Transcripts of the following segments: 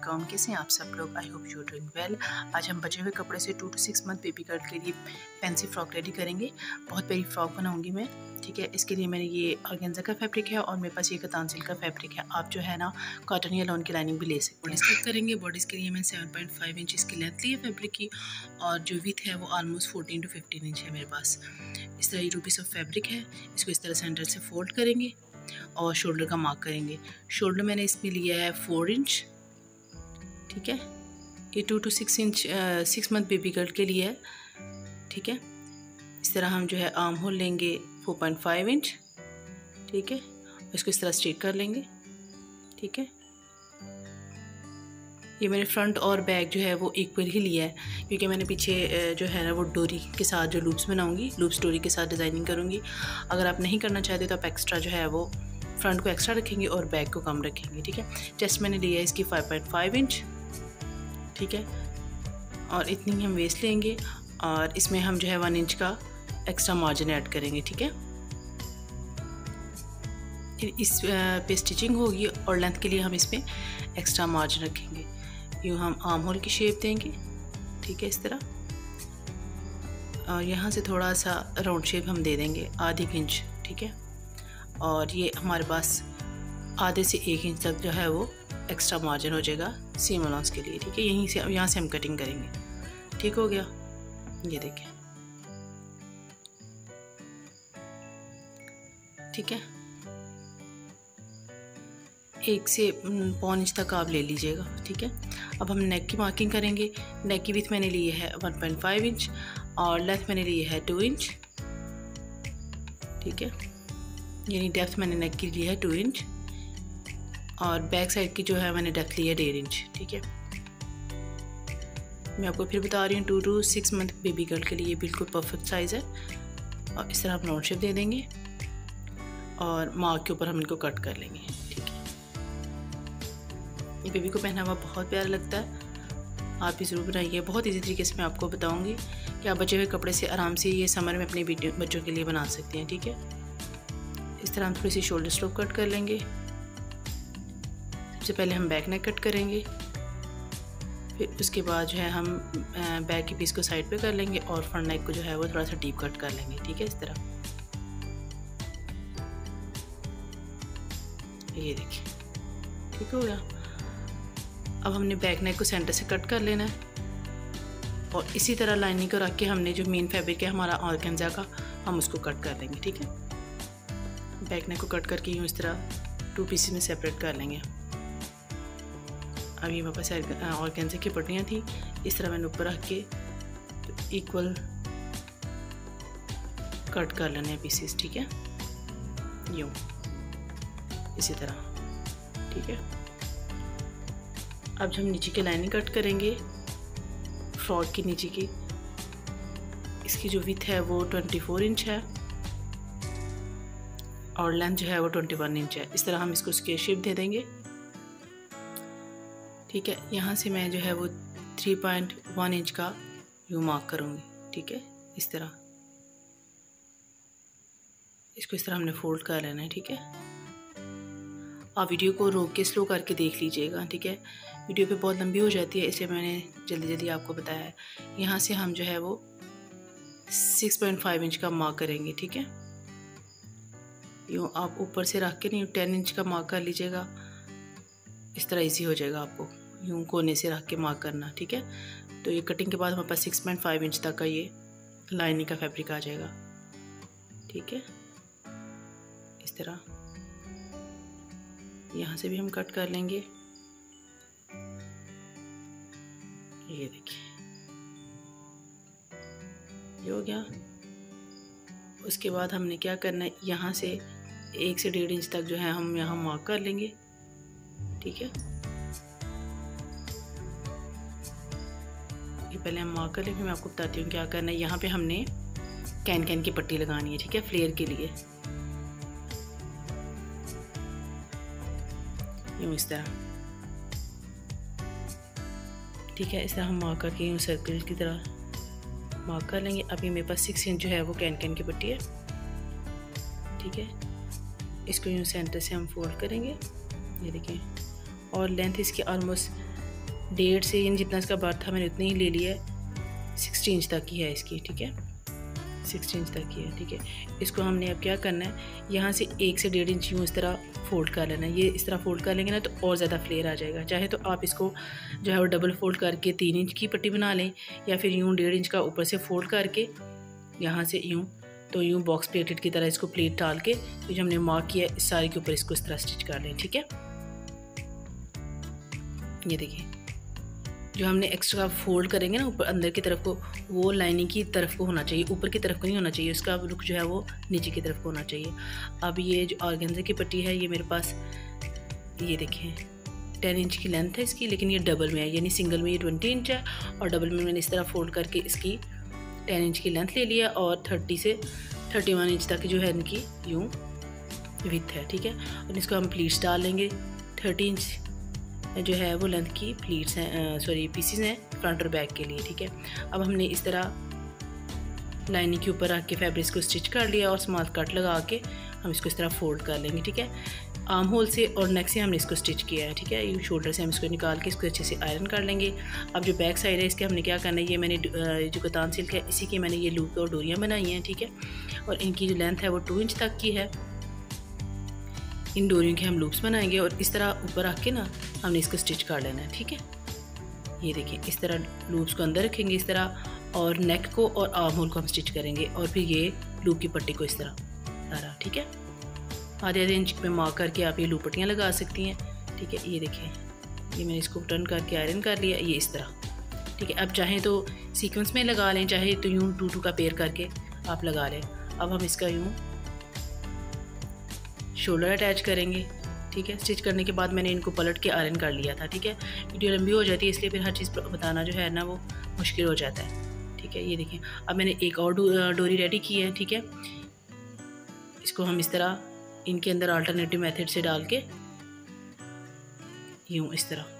अस्सलाम, कैसे हैं आप सब लोग। I hope you doing well. आज हम बचे हुए कपड़े से 2 to 6 मंथ बेबी गर्ल के लिए फैंसी फ्रॉक रेडी करेंगे। बहुत प्यारी फ्रॉक बनाऊंगी मैं, ठीक है। इसके लिए मैंने ये ऑर्गेन्जा का फैब्रिक है और मेरे पास ये कतान सिल्क का फैब्रिक है। आप जो है ना कॉटन या लॉन की लाइनिंग भी ले सकते हैं। स्टार्ट करेंगे। बॉडीज़ के लिए मैंने 7.5 इंच इसकी लेंथ ली है फैब्रिक की, और जो विथ है वो ऑलमोस्ट 14 to 15 इंच है मेरे पास। इस तरह ये 2 पीस ऑफ फैब्रिक है। इसको इस तरह सेंटर से फोल्ड करेंगे और शोल्डर का मार्क करेंगे। शोल्डर मैंने इसमें लिया है 4 इंच, ठीक है। ये 2 to 6 inch 6 month baby girl के लिए है, ठीक है। इस तरह हम जो है आर्म होल लेंगे 4.5 इंच, ठीक है। इसको इस तरह स्ट्रेट कर लेंगे, ठीक है। ये मैंने फ्रंट और बैक जो है वो इक्वल ही लिया है, क्योंकि मैंने पीछे जो है ना वो डोरी के साथ जो लूप्स बनाऊंगी, लूप्स डोरी के साथ डिज़ाइनिंग करूंगी। अगर आप नहीं करना चाहते तो आप एक्स्ट्रा जो है वो फ्रंट को एक्स्ट्रा रखेंगे और बैक को कम रखेंगे, ठीक है। चेस्ट मैंने लिया है इसकी 5.5 इंच, ठीक है। और इतनी हम वेस्ट लेंगे और इसमें हम जो है 1 इंच का एक्स्ट्रा मार्जिन ऐड करेंगे, ठीक है। इस पे स्टिचिंग होगी और लेंथ के लिए हम इसमें एक्स्ट्रा मार्जिन रखेंगे। यूँ हम आर्म होल की शेप देंगे, ठीक है, इस तरह। और यहाँ से थोड़ा सा राउंड शेप हम दे देंगे आधी इंच, ठीक है। और ये हमारे पास आधे से 1 इंच तक जो है वो एक्स्ट्रा मार्जिन हो जाएगा सीम अलाउंस के लिए, ठीक है। यहीं से यहाँ से हम कटिंग करेंगे, ठीक हो गया। ये देखें, ठीक है। 1 से 1.5 इंच तक आप ले लीजिएगा, ठीक है। अब हम नेक की मार्किंग करेंगे। नेक की विड्थ मैंने ली है 1.5 इंच और लेंथ मैंने ली है 2 इंच, ठीक है। यानी डेप्थ मैंने नेक की ली है 2 इंच और बैक साइड की जो है मैंने डेप्थ ली है 1.5 इंच, ठीक है। मैं आपको फिर बता रही हूँ 2 to 6 मंथ बेबी गर्ल के लिए ये बिल्कुल परफेक्ट साइज़ है। और इस तरह हम राउंड शेप दे देंगे और मार्क के ऊपर हम इनको कट कर लेंगे, ठीक है। ये बेबी को पहना हुआ बहुत प्यारा लगता है, आप भी ज़रूर बनाइए। बहुत इजी तरीके से मैं आपको बताऊंगी कि आप बचे हुए कपड़े से आराम से ये समर में अपने बच्चों के लिए बना सकते हैं, ठीक है। इस तरह हम थोड़ी सी शोल्डर स्ट्रोक कट कर लेंगे। सबसे पहले हम बैक नेक कट करेंगे, फिर उसके बाद जो है हम बैक की पीस को साइड पे कर लेंगे और फ्रंट नेक को जो है वो थोड़ा सा डीप कट कर लेंगे, ठीक है, इस तरह। ये देखिए, ठीक हो गया। अब हमने बैक नेक को सेंटर से कट कर लेना है और इसी तरह लाइनिंग को रख के हमने जो मेन फैब्रिक है हमारा ऑर्गेन्जा का, हम उसको कट कर लेंगे, ठीक है। बैक नेक को कट करके यूँ इस तरह 2 पीसेस में सेपरेट कर लेंगे। अब ये मेरे पास ऑर्गेन्जा की पट्टियाँ थी, इस तरह मैंने ऊपर रख के इक्वल कट कर लेने हैं पीसेस, ठीक है, यूँ इसी तरह, ठीक है। अब जब हम नीचे की लाइनिंग कट करेंगे फ्रॉक की नीचे की, इसकी जो विड्थ है वो 24 इंच है और लेंथ जो है वो 21 इंच है। इस तरह हम इसको स्क्वेयर शेप दे देंगे, ठीक है। यहाँ से मैं जो है वो 3.1 इंच का यूँ मार्क करूँगी, ठीक है, इस तरह। इसको इस तरह हमने फोल्ड कर लेना है, ठीक है। आप वीडियो को रोक के स्लो करके देख लीजिएगा, ठीक है। वीडियो पे बहुत लंबी हो जाती है, इसलिए मैंने जल्दी जल्दी आपको बताया है। यहाँ से हम जो है वो 6.5 इंच का मार्क करेंगे, ठीक है। यूँ आप ऊपर से रख के नहीं 10 इंच का मार्क कर लीजिएगा, इस तरह इजी हो जाएगा आपको यूँ कोने से रख के मार्क करना, ठीक है। तो ये कटिंग के बाद हमारे पास 6.5 इंच तक का ये लाइनिंग का फैब्रिक आ जाएगा, ठीक है। इस तरह यहाँ से भी हम कट कर लेंगे। ये देखिए, ये हो गया। उसके बाद हमने क्या करना है, यहाँ से 1 से 1.5 इंच तक जो है हम यहाँ मार्क कर लेंगे, ठीक है। ये पहले हम मार्क कर लेंगे, फिर मैं आपको बताती हूँ क्या करना है। यहाँ पे हमने कैन कैन की पट्टी लगानी है, ठीक है, फ्लेयर के लिए, यूँ इस तरह, ठीक है। इस तरह हम मार्क करके यूँ सर्कल की तरह मार्क कर लेंगे। अभी मेरे पास 6 इंच जो है वो कैन कैन की पट्टी है, ठीक है। इसको यूँ सेंटर से हम फोल्ड करेंगे, ये देखें। और लेंथ इसकी ऑलमोस्ट 1.5 से यानी जितना इसका बार था मैंने उतनी ही ले लिया है। 60 इंच तक की है इसकी, ठीक है, 60 इंच तक की है, ठीक है। इसको हमने अब क्या करना है, यहाँ से 1 से 1.5 इंच यूँ इस तरह फोल्ड कर लेना है। ये इस तरह फोल्ड कर लेंगे ना तो और ज़्यादा फ्लेयर आ जाएगा। चाहे तो आप इसको जो है वो डबल फोल्ड करके 3 इंच की पट्टी बना लें, या फिर यूँ 1.5 इंच का ऊपर से फोल्ड करके यहाँ से यूँ, तो यूँ बॉक्स प्लेटेड की तरह इसको प्लेट डाल के तो जो हमने मार्क किया है इस सारे के ऊपर इसको इस तरह स्टिच कर लें, ठीक है। ये देखिए, जो हमने एक्स्ट्रा फोल्ड करेंगे ना ऊपर अंदर की तरफ को, वो लाइनिंग की तरफ को होना चाहिए, ऊपर की तरफ को नहीं होना चाहिए। उसका रुख जो है वो नीचे की तरफ को होना चाहिए। अब ये जो ऑर्गेन्जा की पट्टी है, ये मेरे पास ये देखें 10 इंच की लेंथ है इसकी, लेकिन ये डबल में है, यानी सिंगल में ये 20 इंच है और डबल में मैंने इस तरह फोल्ड करके इसकी 10 इंच की लेंथ ले लिया और 30 से 31 इंच तक जो है इनकी यूँ विड्थ है, ठीक है। और इसको हम प्लीट्स डाल लेंगे। 30 इंच जो है वो लेंथ की प्लीट्स हैं, सॉरी पीसीज हैं फ्रंट और बैक के लिए, ठीक है। अब हमने इस तरह लाइनिंग के ऊपर रख के फैब्रिक को स्टिच कर लिया और स्मॉल कट लगा के हम इसको इस तरह फोल्ड कर लेंगे, ठीक है। आर्म होल से और नेक से हमने इसको स्टिच किया है, ठीक है। ये शोल्डर से हम इसको निकाल के इसको अच्छे से आयरन कर लेंगे। अब जो बैक साइड है इसके हमने क्या करना है, ये मैंने जो कतान सिल्क है इसी की मैंने ये लूप और डोरियाँ बनाई हैं, ठीक है। और इनकी जो लेंथ है वो 2 इंच तक की है। इन डोरियों के हम लूप्स बनाएंगे और इस तरह ऊपर रख के ना हमने इसको स्टिच कर लेना है, ठीक है। ये देखिए, इस तरह लूप्स को अंदर रखेंगे इस तरह, और नेक को और आर्म होल को हम स्टिच करेंगे और फिर ये लूप की पट्टी को इस तरह सारा, ठीक है। आधे इंच पे मार्क करके आप ये लूप पट्टियाँ लगा सकती हैं, ठीक है। ये देखिए, ये मैंने इसको टर्न करके आयरन कर लिया, ये इस तरह, ठीक है। अब चाहें तो सीक्वेंस में लगा लें, चाहे तो यूँ 2-2 का पेयर करके आप लगा लें। अब हम इसका यूँ शोल्डर अटैच करेंगे, ठीक है। स्टिच करने के बाद मैंने इनको पलट के आयरन कर लिया था, ठीक है। वीडियो लंबी हो जाती है इसलिए फिर हर चीज़ बताना जो है ना वो मुश्किल हो जाता है, ठीक है। ये देखिए, अब मैंने एक और डोरी रेडी की है, ठीक है। इसको हम इस तरह इनके अंदर अल्टरनेटिव मेथड से डाल के यूँ इस तरह,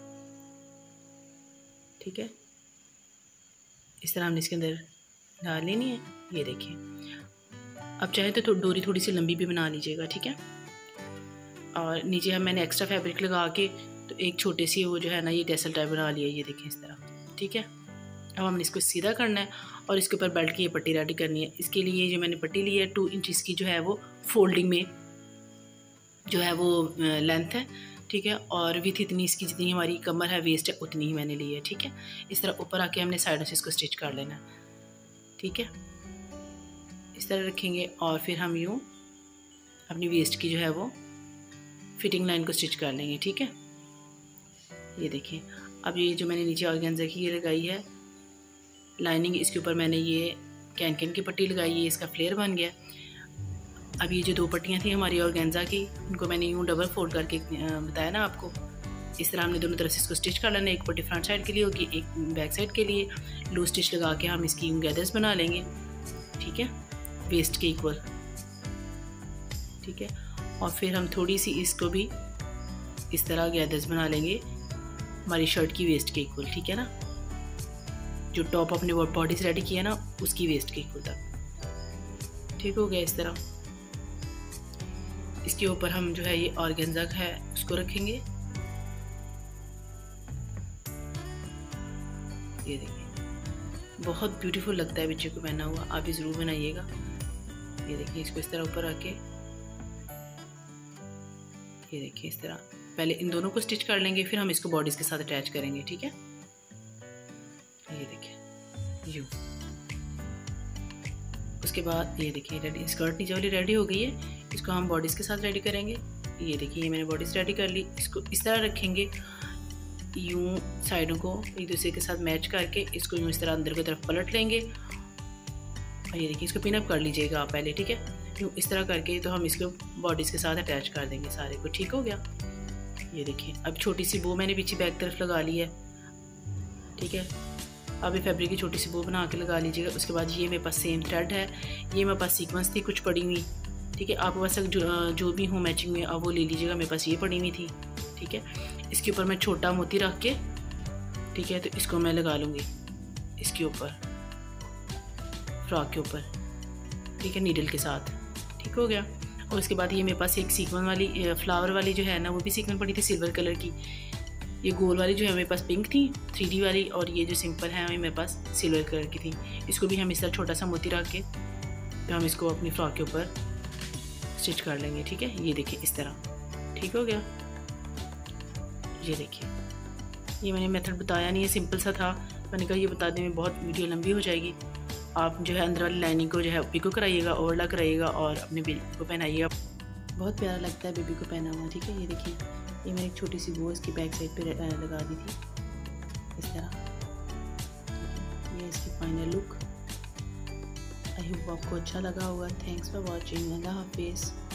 ठीक है, इस तरह हमने इसके अंदर डाल लेनी है। ये देखिए, अब चाहे तो डोरी थोड़ी सी लंबी भी बना लीजिएगा, ठीक है। और नीचे हम मैंने एक्स्ट्रा फैब्रिक लगा के तो एक छोटे सी वो जो है ना ये टेसल टाइप बना लिया, ये देखिए इस तरह, ठीक है। अब हमने इसको सीधा करना है और इसके ऊपर बेल्ट की ये पट्टी रेडी करनी है। इसके लिए जो मैंने पट्टी ली है 2 इंच की जो है वो फोल्डिंग में जो है वो लेंथ है, ठीक है। और विथ इतनी इसकी जितनी हमारी कमर है, वेस्ट है, उतनी ही मैंने ली है, ठीक है। इस तरह ऊपर आके हमने साइडों से इसको स्टिच कर लेना है, ठीक है। इस तरह रखेंगे और फिर हम यूँ अपनी वेस्ट की जो है वो फिटिंग लाइन को स्टिच कर लेंगे, ठीक है। ये देखिए, अब ये जो मैंने नीचे ऑर्गेन्जा की ये लगाई है लाइनिंग, इसके ऊपर मैंने ये कैन की पट्टी लगाई है, इसका फ्लेयर बन गया। अब ये जो 2 पट्टियाँ थी हमारी ऑर्गेन्जा की, उनको मैंने यूँ डबल फोल्ड करके बताया ना आपको, इस तरह हमने दोनों तरफ से इसको स्टिच कर लेना है। एक पट्टी फ्रंट साइड के लिए होगी, एक बैक साइड के लिए। लूज स्टिच लगा के हम इसकी यूँ गैदर्स बना लेंगे, ठीक है, वेस्ट के इक्वल, ठीक है। और फिर हम थोड़ी सी इसको भी इस तरह गैदर्स बना लेंगे हमारी शर्ट की वेस्ट के इक्वल, ठीक है ना। जो टॉप अपने बॉडी से रेडी किया ना उसकी वेस्ट के इक्वल तक, ठीक हो गया। इस तरह इसके ऊपर हम जो है ये ऑर्गेन्जा है उसको रखेंगे। ये देखिए, बहुत ब्यूटीफुल लगता है बच्चे को पहना हुआ, आप भी ज़रूर बनाइएगा। ये देखिए, इसको इस तरह ऊपर रखे, ये देखिए इस तरह पहले इन दोनों को स्टिच कर लेंगे, फिर हम इसको बॉडीज़ के साथ अटैच करेंगे, ठीक है। ये देखिए यूँ, उसके बाद ये देखिए रेडी, स्कर्ट नीचे वाली रेडी हो गई है, इसको हम बॉडीज़ के साथ रेडी करेंगे। ये देखिए, ये मैंने बॉडीज़ रेडी कर ली, इसको इस तरह रखेंगे, यूँ साइडों को एक दूसरे के साथ मैच करके इसको यूँ इस तरह अंदर की तरफ पलट लेंगे। और ये देखिए, इसको पिन अप कर लीजिएगा आप पहले, ठीक है। यूँ इस तरह करके तो हम इसको बॉडीज़ के साथ अटैच कर देंगे सारे को, ठीक हो गया। ये देखिए, अब छोटी सी बो मैंने पीछे बैक तरफ लगा ली है, ठीक है। अब ये फैब्रिक की छोटी सी बो बना के लगा लीजिएगा। उसके बाद ये मेरे पास सेम थ्रेड है, ये मेरे पास सीक्वेंस थी कुछ पड़ी हुई, ठीक है। आपके पास जो भी हो मैचिंग में अब वो ले लीजिएगा, मेरे पास ये पड़ी हुई थी, ठीक है। इसके ऊपर मैं छोटा मोती रख के, ठीक है, तो इसको मैं लगा लूँगी इसके ऊपर, फ्रॉक के ऊपर, ठीक है, नीडल के साथ, ठीक हो गया। और उसके बाद ये मेरे पास एक सीक्वेंस वाली फ्लावर वाली जो है ना वो भी सीक्वेंस पड़ी थी सिल्वर कलर की, ये गोल वाली जो है मेरे पास पिंक थी 3D वाली, और ये जो सिंपल है मेरे पास सिल्वर कलर की थी। इसको भी हम इस तरह छोटा सा मोती रख के तो हम इसको अपनी फ्रॉक के ऊपर स्टिच कर लेंगे। ठीक है, ये देखिए इस तरह ठीक हो गया। ये देखिए, ये मैंने मेथड बताया नहीं है, सिंपल सा था, मैंने कहा ये बता दें, बहुत वीडियो लंबी हो जाएगी। आप जो है अंदर वाली लाइनिंग को जो है पिको कराइएगा, ओवरलॉक कराइएगा और अपने बेबी को पहनाइएगा। बहुत प्यारा लगता है बेबी को पहना हुआ। ठीक है, ये देखिए, ये मैंने एक छोटी सी वो इसकी बैक साइड पे लगा दी थी इस तरह। ये इसकी फाइनल लुक। आई होप आपको अच्छा लगा होगा। Thanks for watching. अल्लाह हाफिज़।